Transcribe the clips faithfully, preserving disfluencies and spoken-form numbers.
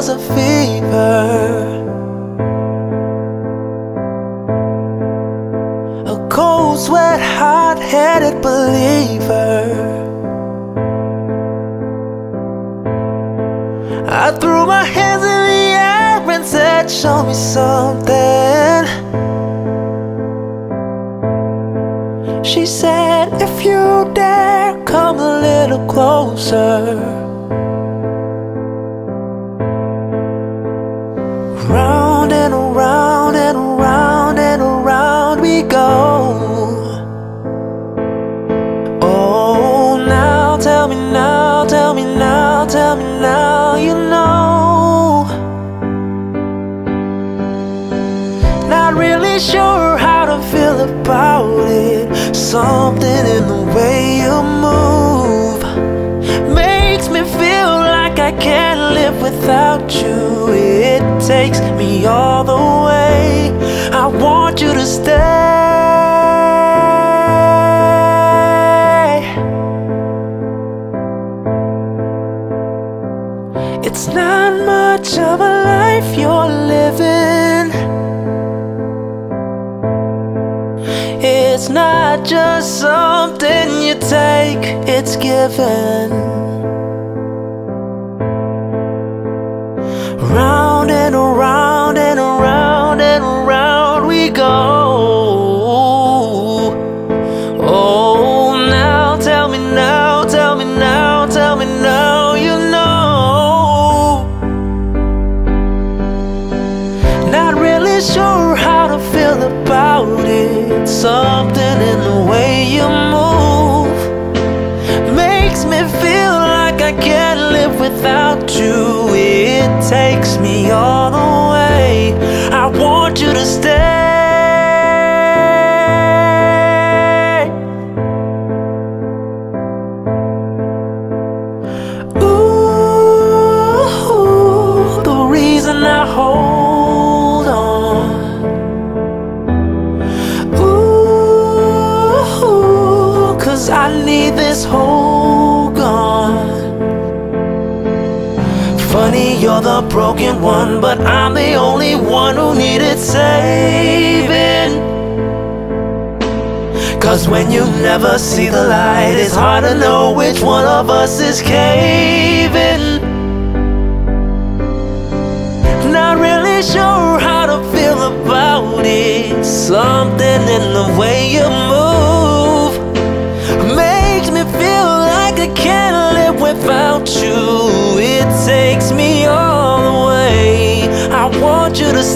cause of fever, a cold sweat, hot-headed believer. I threw my hands in the air and said, show me something. She said, if you dare, come a little closer. Round and around and around and around we go. Oh, now tell me now, tell me now, tell me now, you know. Not really sure how to feel about it. Something in the way you move makes me feel like I can't live without you. It takes me all the way. I want you to stay. It's not much of a life you're living. It's not just something you take, it's given. Round and around and around and around we go. Oh, now tell me now, tell me now, tell me now, you know. Not really sure how to feel about it. Something in the way you move makes me feel like I can't live without you. It takes me all the way. I want you to stay. Ooh, the reason I hold on. Ooh, 'cause I need this hold gone. Funny, you're the broken one, but I'm the only one who needed saving. 'Cause when you never see the light, it's hard to know which one of us is caving. Not really sure how to feel about it. Something in the way you move makes me feel like I can't live without you. It takes me all the way. I want you to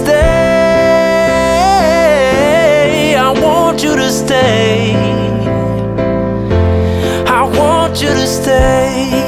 stay. I want you to stay. I want you to stay.